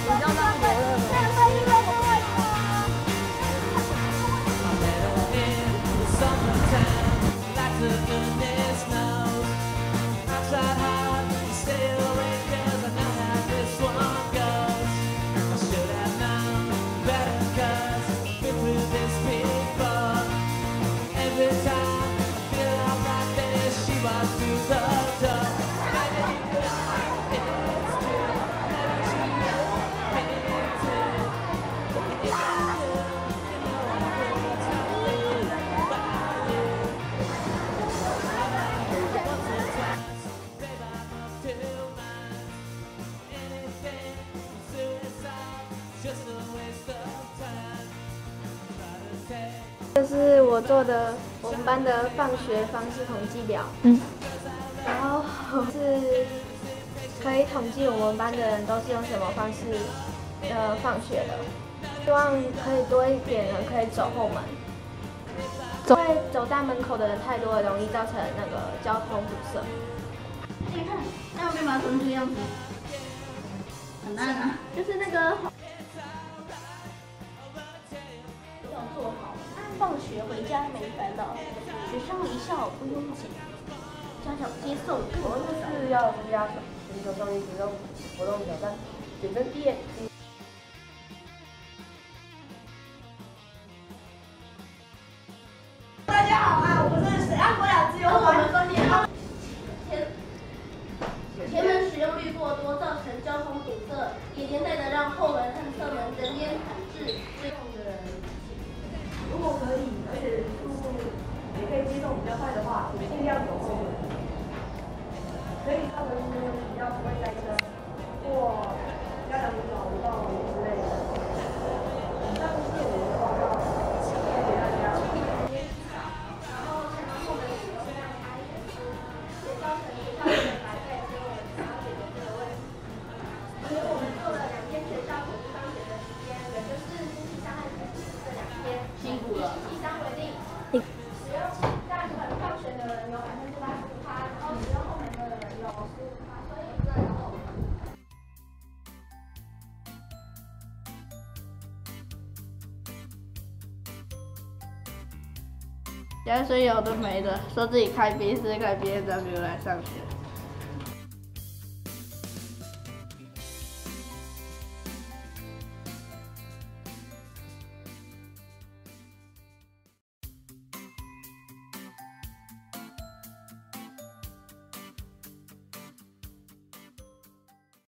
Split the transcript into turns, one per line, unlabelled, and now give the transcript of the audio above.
比较让游乐吗？这是我做的我们班的放学方式统计表，然后是可以统计我们班的人都是用什么方式放学的，希望可以多一点人可以走后门，因为走大门口的人太多了，容易造成那个交通堵塞。
你看，那我可以把它做成这个样子，很难啊，就是那个。 做好，放学回家没烦恼，学上一校不拥挤，家长接送
我们是要施压寻求上一主动活动挑战，简称 DX。
大家好啊，我们是沈阳国小自由团分裂。
前门使用率过多，造成交通堵塞，也连带的让后门和侧门人烟罕至。
如果可以，而且速度也可以接送比较快的话，尽量走后门，可以造成比较不会塞车或家长找不到之类的。以上是我的报告，谢谢大家。
然后前门后门使用量差异很大，也造成学校的白带之后，想要解决这个问题。所以我们做了2天学校统一放学的时间，也就是星期三和星期四这2天。辛苦了。以星期3为例，使用大门放学的人有85%，然后使用后门的人有15%，所以这有。
现在所以有的没的，说自己开 B 4开 BMW 来上学。